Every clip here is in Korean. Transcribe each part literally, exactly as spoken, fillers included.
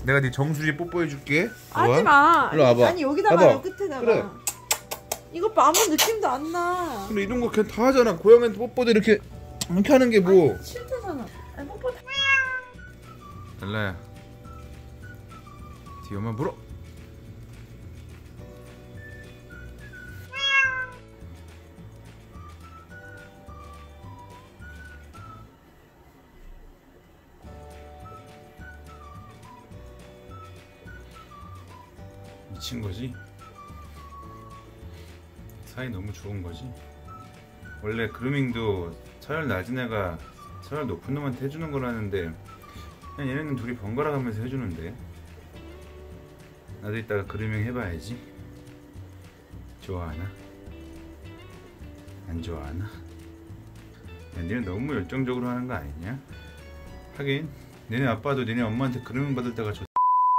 내가 네 정수리 뽀뽀해줄게. 하지마. 일로 와봐. 아니 여기다가 봐봐. 끝에다가. 그래. 이거 봐, 아무 느낌도 안 나. 근데 이런 거 그냥 다 하잖아. 고양이한테 뽀뽀도 이렇게 이렇게 하는 게 뭐. 아니, 싫다잖아. 아니 뽀뽀. 달라야. 뒤에 엄마 물어. 미친 거지? 사이 너무 좋은 거지? 원래 그루밍도 서열 낮은 애가 서열 높은 놈한테 해주는 거라는데 그냥 얘네는 둘이 번갈아 가면서 해주는데 나도 이따가 그루밍 해봐야지. 좋아하나? 안 좋아하나? 야, 니네 너무 열정적으로 하는 거 아니냐? 하긴 니네 아빠도 니네 엄마한테 그루밍 받을 때가 좋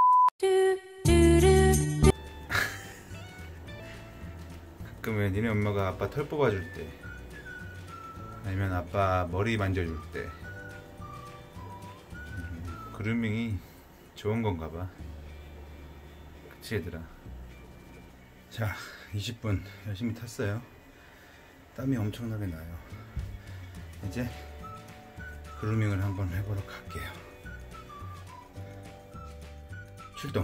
가끔은 니네 엄마가 아빠 털 뽑아줄 때 아니면 아빠 머리 만져줄 때 음, 그루밍이 좋은 건가 봐. 그치 얘들아? 자, 이십 분 열심히 탔어요. 땀이 엄청나게 나요. 이제 그루밍을 한번 해보러 갈게요. 출동!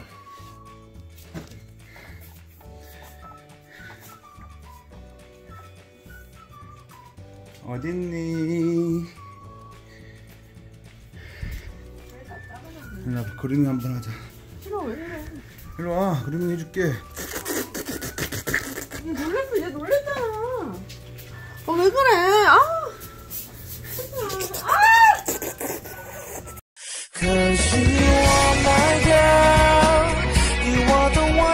어딨니? 일로 와봐. 그루밍 한번 하자. 싫어, 왜 그래? 일로 와. 그루밍 해줄게. 얘 놀랬어. 얘 놀랬잖아. 어, 왜 그래? 아